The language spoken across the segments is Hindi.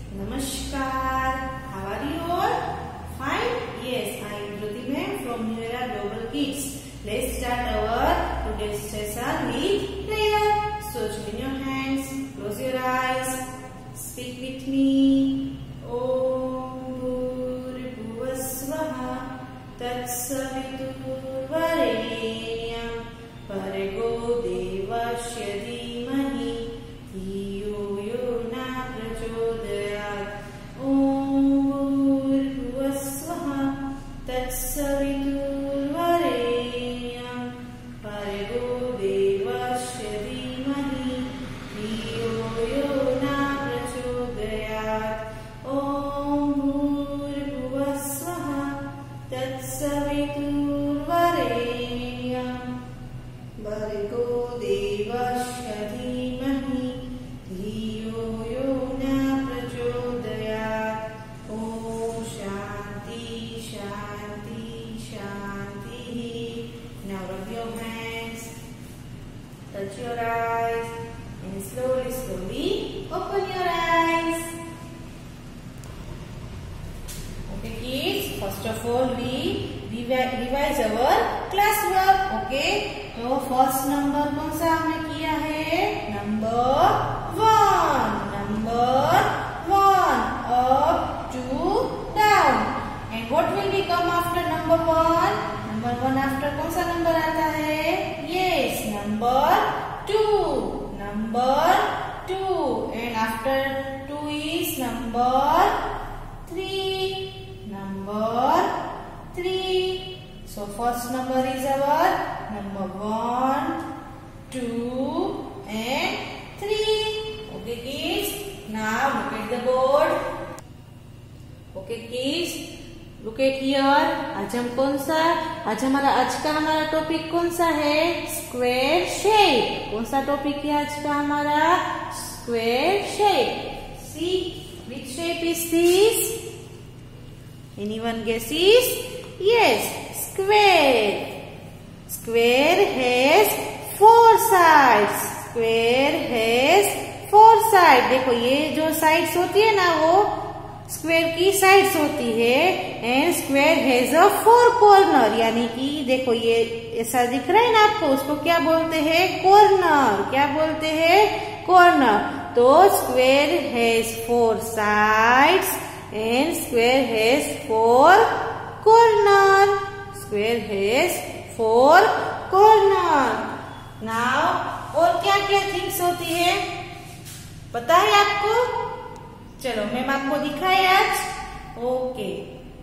Namaskar. How are you all? Fine? Yes, I am Jyoti ma'am from New Era Global Kids. Let's start our today's session with prayer. So join your hands, close your eyes, speak with me. Om Bhurvuvasvaha Tatsaviturvarenyam Bhargo Devasya Dhimahi Dhiyo Yo Na Prachodayat. Om Bhurvuvasvaha Tatsaviturvarenyam Bhargo Devasya Dhimahi Dhiyo Yo Na Prachodayat. Om Bhurvuvasvaha Tatsaviturvarenyam Bhargo Devasya Dhimahi Dhiyo Yo Na Prachodayat. Om Shanti Shanti Shanti. Now rub your hands, touch your eyes, and slowly open your eyes. Okay kids, first of all we revise our classwork. Okay, तो फर्स्ट नंबर कौन सा हमने किया है? Number 1 up to down. And what will be come after number 1? Number 1 after कौन सा नंबर आता है? Yes, number 2. And after 2 is number 3. So first number is our number 1, 2 and 3. Okay kids, now look at the board. Okay kids, look at here. आज हमारा टॉपिक कौन सा है? Square shape. कौन सा टॉपिक है आज का हमारा? Square shape. See, which shape is this? Anyone guesses? Yes, square. Square has 4 sides. देखो ये जो साइड्स होती है ना वो स्क्वायर की साइड्स होती है. And square has a 4 corner. यानी कि देखो ये ऐसा दिख रहा है ना आपको, उसको क्या बोलते हैं? कॉर्नर. क्या बोलते हैं? कॉर्नर. तो square has 4 sides and square has 4 corner. Now और क्या क्या थिंग्स होती है पता है आपको? चलो मैम आपको दिखाए आज. Okay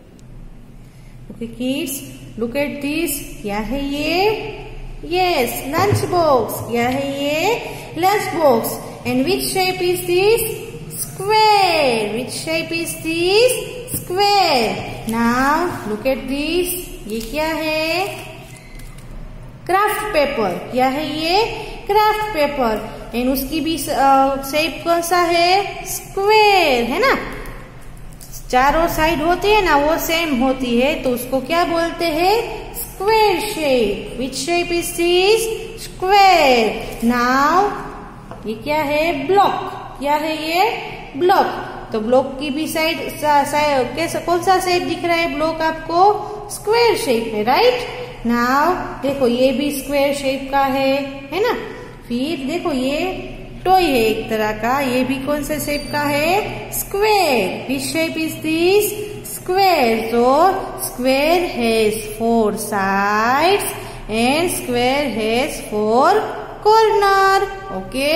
kids, look at this. क्या है ये? Yes, lunch box. क्या है ये? Lunch box. And which shape is this? Square. Which shape is this? Square. Now look at this. ये क्या है? Craft paper. क्या है ये? Craft paper. एंड उसकी भी शेप कौन सा है? स्क्वायर है ना. चारों साइड होती है ना वो सेम होती है, तो उसको क्या बोलते हैं? Square shape. Which shape is this? Square. Now ये क्या है? ब्लॉक. क्या है ये? ब्लॉक. तो ब्लॉक की भी साइड कैसा कौन सा शेप दिख रहा है ब्लॉक आपको? स्क्वायर शेप में, राइट. नाउ देखो ये भी स्क्वायर शेप का है ना. फिर देखो ये टॉय है एक तरह का, ये भी कौन से शेप का है? Square. Which shape is this? Square. तो square has 4 sides and square has 4 corner. Okay.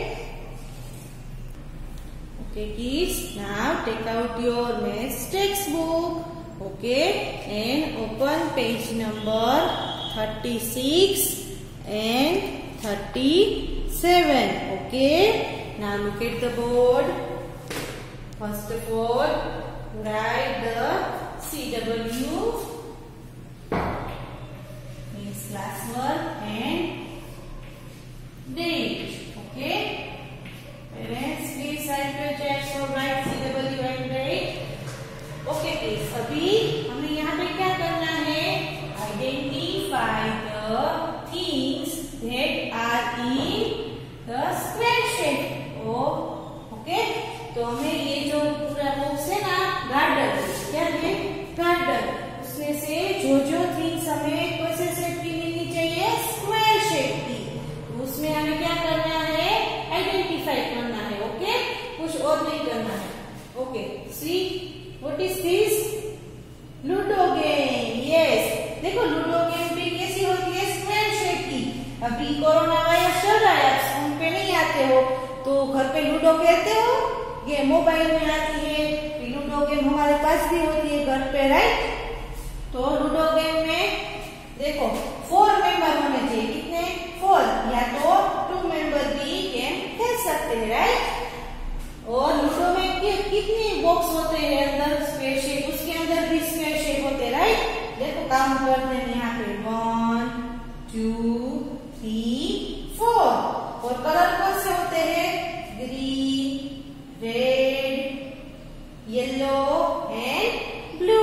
Okay kids, now take out your maths textbook. Okay, and open page number 36 and 37. Okay, now look at the board. First of all, write the CW means classwork and date. Okay. Parents, please write your checks or write CW and date. Okay, please. अभी हमें यहाँ पे क्या करना है? Identify the things that are in the square shape. Okay, तो हमें ये जो पूरा बॉक्स है ना गार्डन, क्या है गार्डन, उसमें से जो थिंग्स हमें कैसे शेप की मिलनी चाहिए, स्क्वायर शेप की। तो उसमें हमें क्या करना है, आइडेंटिफाई करना है। ओके, कुछ और नहीं करना है। Okay, see what is this, ludo game. Yes, देखो लूडो गेम भी कैसी होती है, स्क्वायर शेप की। अभी कोरोना वायरस चल रहा है, आप स्कूल पे नहीं आते हो तो घर पे लूडो खेलते हो, ये मोबाइल में आती है। लूडो गेम हमारे पास भी होती है घर पे, राइट। तो लूडो गेम में देखो 4 मेंबर होने चाहिए, कितने 4, या तो 2 मेंबर भी गेम खेल सकते हैं, राइट। और लूडो में कितने बॉक्स होते हैं अंदर, स्क्वायर शेप, उसके अंदर भी स्क्वायर शेप होते हैं, राइट। देखो काम करते हैं यहाँ पे 1 2 3 4। और कलर कौन से होते हैं, green, red, yellow and blue.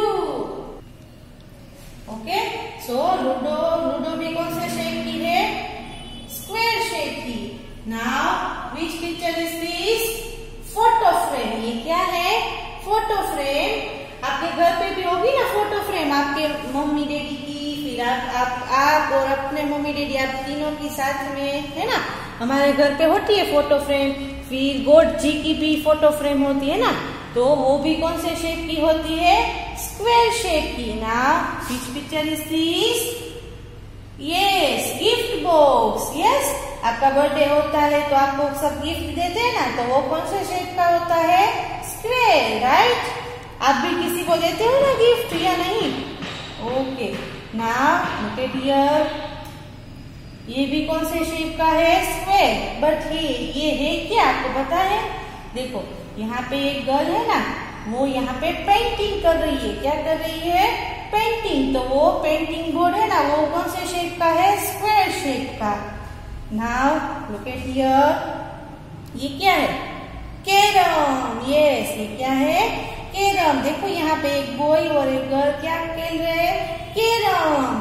Okay, so ludo भी कौन से शेप की है, स्क्वायर शेप की। Now which picture is this, photo frame. ये क्या है, फोटो फ्रेम। आपके घर पे भी होगी ना फोटो फ्रेम, आपके मम्मी डैडी की, फिर आप और अपने मम्मी डैडी, आप तीनों की साथ में, है ना। हमारे घर पे होती है फोटो फ्रेम। फिर गॉड जी की भी फोटो फ्रेम होती है ना, तो वो भी कौन से शेप की होती है, स्क्वायर शेप की। Now which picture is this, yes gift box. Yes, आपका बर्थडे होता है तो आपको सब गिफ्ट देते हैं ना, तो वो कौन से शेप का होता है, स्क्वायर, राइट। आप भी किसी को देते हो ना गिफ्ट, या नहीं। Okay, now look at here, ये भी कौन से शेप का है, स्क्वायर। बट ये है क्या, आपको पता है। देखो यहाँ पे एक गर्ल है ना, वो यहाँ पे पेंटिंग कर रही है। क्या कर रही है, पेंटिंग। तो वो पेंटिंग बोर्ड है ना, वो कौन से शेप का है, स्क्वायर शेप का। नाउ लुक एट हियर, ये क्या है, कैरम। यस, ये क्या है, कैरम। देखो यहाँ पे एक बॉय और एक गर्ल क्या खेल रहे हैं, कैरम।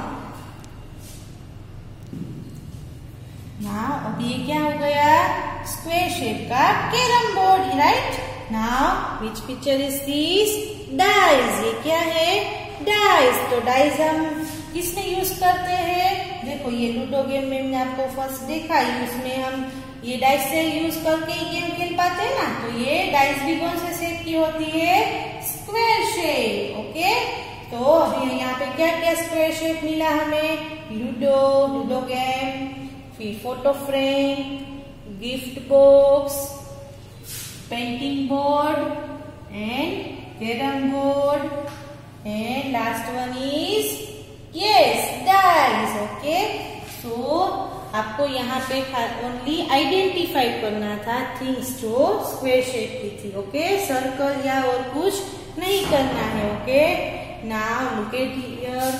नाउ अब ये क्या हो गया, स्क्वायर शेप का carrom board, right. Now which picture is this, dice. ये क्या है, डाइस। तो डाइस हम किसने यूज करते हैं, देखो ये लूडो गेम में मैंने आपको फर्स्ट देखा, उसमें हम ये डाइस से यूज करके गेम खेल पाते हैं ना। तो ये डाइस भी कौन से शेप की होती है, स्क्वायर शेप। ओके, तो अभी यहाँ पे क्या क्या स्क्वायर शेप मिला हमें, लूडो गेम, फिर photo frame, gift box, painting board and carrom board, and last one is yes dice. Okay, सो आपको यहाँ पे ओनली आइडेंटिफाई करना था थिंग्स जो स्क्वायर शेप की थी। ओके, सर्कल या और कुछ नहीं करना है। Okay, now look at here,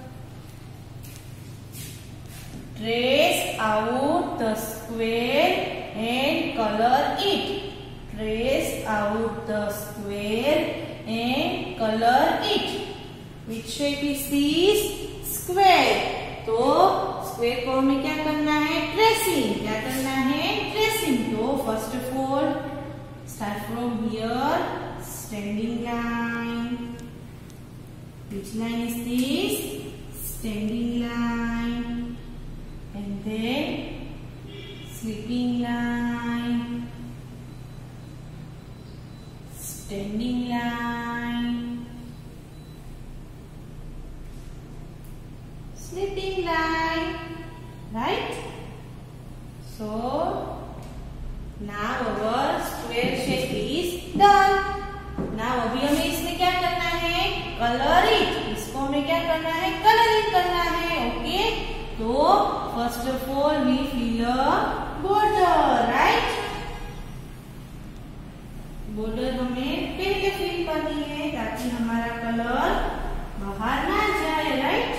trace out the square and color it. Trace out the square and color it. Which shape is this? Square. तो स्क्वायर को हमें क्या करना है, ट्रेसिंग। क्या करना है, ट्रेसिंग। तो first of all start from here, standing line. Which line is this? Standing line. And then sleeping line, standing line, sleeping line, right? So now our square shape is done. Now अभी हमें इसमें क्या करना है, कलर इट। इसको हमें क्या करना है, कलरिंग करना है। ओके, तो first of all we fill a border, right. Border हमें पहले फिल करनी है ताकि हमारा कलर बाहर ना जाए, right.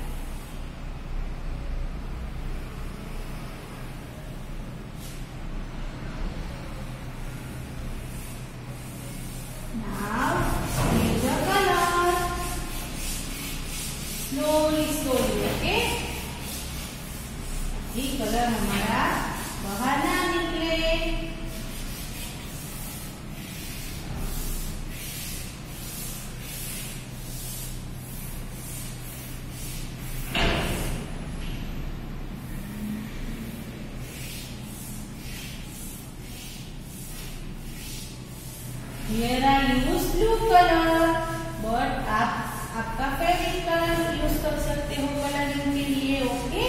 Now fill the colour slowly slowly. Okay, ये कलर हमारा बाहर ना निकले। Here I use blue color, but आप आपका फेवरेट कलर यूज कर सकते हो कलरिंग के लिए. Okay.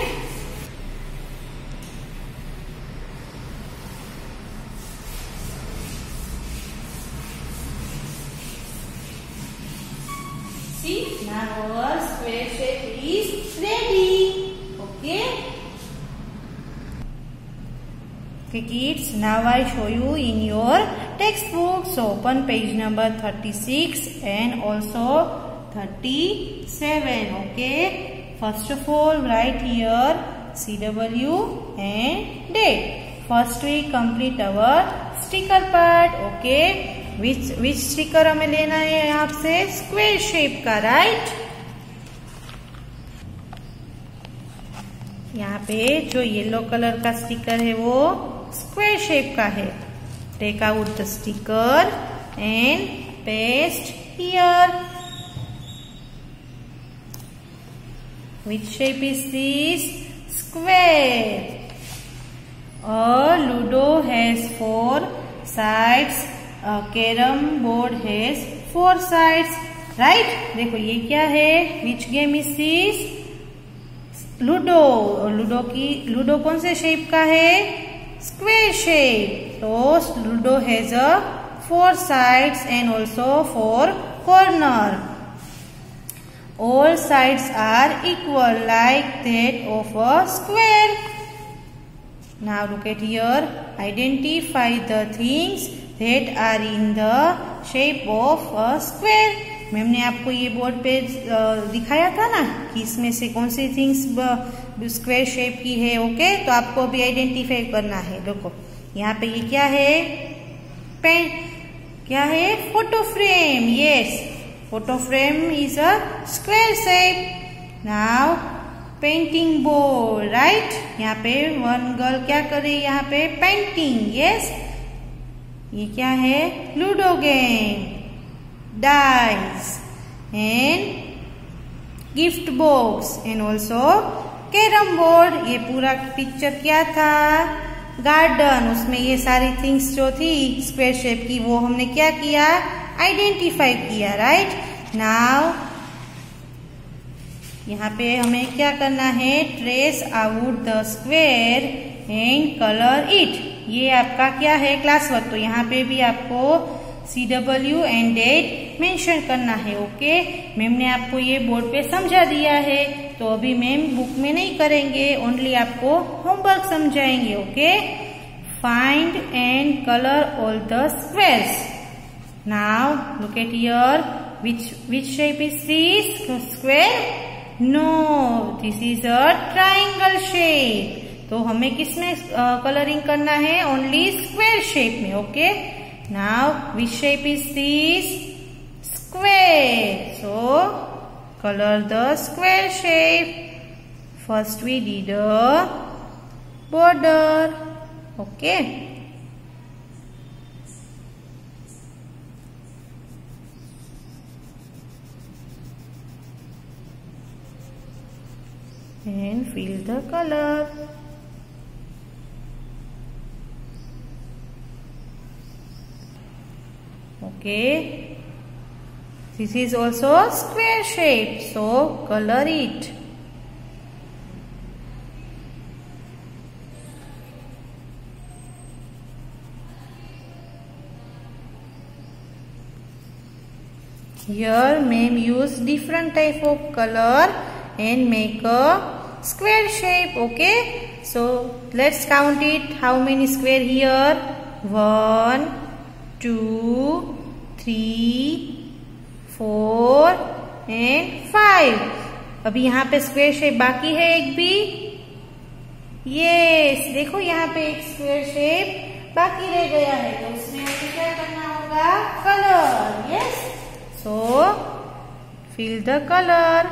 See, now our square shape is ready. Okay. Okay kids, now I show you in your textbook. So open page number 36 and also 37. Okay. First of all, write here CW and date. First we complete our sticker part. Okay. Which sticker हमें लेना है यहाँ से? स्क्वेयर शेप का, राइट. यहाँ पे जो येलो कलर का स्टिकर है वो स्क्वेयर शेप का है. Take out the sticker and paste here. Which shape is this? Square. A Ludo has 4 sides. A carom board has 4 sides. Right? देखो ये क्या है? Which game is this? Ludo. Ludo कौन से शेप का है? Square shape. तो ludo has a 4 sides and also 4 corner. All sides are equal like that of a square. Now look at here. Identify the things that are in the shape of a square. Ma'am ने आपको ये बोर्ड पे दिखाया था ना कि इसमें से कौन सी थिंग्स स्क्वायर शेप की है. ओके. तो आपको अभी आइडेंटिफाई करना है. देखो यहाँ पे ये क्या है? पेन. क्या है? Photo frame. Yes, photo frame is a square shape. Now painting board, right. यहाँ पे वन गर्ल क्या कर रही है? यहाँ पे पेंटिंग. यस. ये क्या है? Ludo game. Dice and gift box and also carrom board. ये पूरा पिक्चर क्या था? गार्डन. उसमें ये सारी थिंग्स जो थी स्क्वायर शेप की वो हमने क्या किया? आइडेंटिफाई किया, राइट. नाउ यहाँ पे हमें क्या करना है? Trace out the square and colour it. ये आपका क्या है? Class work. तो यहाँ पे भी आपको CW एंड डेट मेंशन करना है. ओके. मैम ने आपको ये बोर्ड पे समझा दिया है. तो अभी मैम बुक में नहीं करेंगे, ओनली आपको होमवर्क समझाएंगे. Okay. Find and colour all the squares. Now look at here. which shape is this? Square? No, this is a triangle shape. तो हमें किसमें कलरिंग करना है? ओनली स्क्वेयर शेप में. Okay. Now which shape is this? Square. So color the square shape. First we did a border. Okay. And fill the color. Okay. This is also a square shape, so color it. Here ma'am use different type of color and make a square shape. Okay. So let's count it. How many square here? 1, 2, 3, 4 and 5. अभी यहाँ पे स्क्वायर शेप बाकी है एक भी. यस, देखो यहाँ पे एक स्क्वायर शेप बाकी रह गया है. तो उसमें हमें क्या करना होगा? Colour. Yes. So fill the color.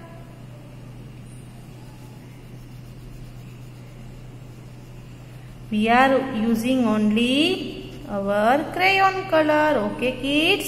We are using only our crayon color. Okay kids.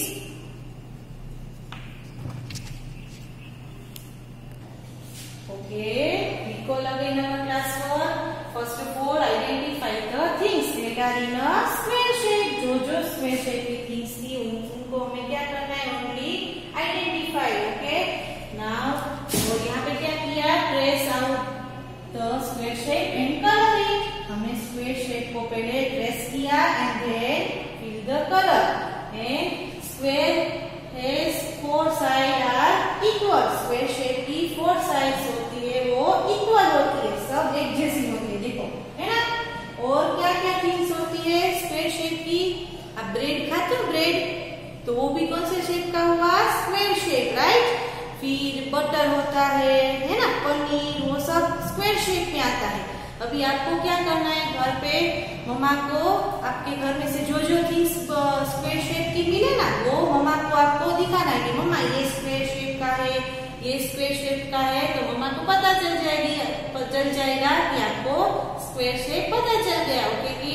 Okay, recall again our class work. first of all identify the things that are in a square shape. जो square shape की things थी उनको हमें क्या करना है? only identify. Okay. Now और यहाँ पे क्या किया? trace out the square shape and color it. हमने square shape को पहले trace किया and then fill the color. And square has 4 sides are equal. Square shape की 4 sides होती है वो equal होती है, सब एक जैसी होती है, देखो है ना। और क्या क्या थिंग्स होती है स्क्वायर शेप की? अब ब्रेड खाते हो ब्रेड, तो वो भी कौन से शेप का हुआ? Square shape, right. फिर बटर होता है ना, पनीर, वो सब स्क्वायर शेप में आता है। अभी आपको क्या करना है? घर पे मम्मा को आपके घर में से जो थिंग्स स्क्वायर शेप की मिले ना, वो मम्मा को आपको दिखाना है कि मम्मा ये स्क्वायर शेप का है, ये स्क्वायर शेप का है, तो मम्मा को पता चल जाएगा कि आपको स्क्वायर शेप पता चल गया। ओके।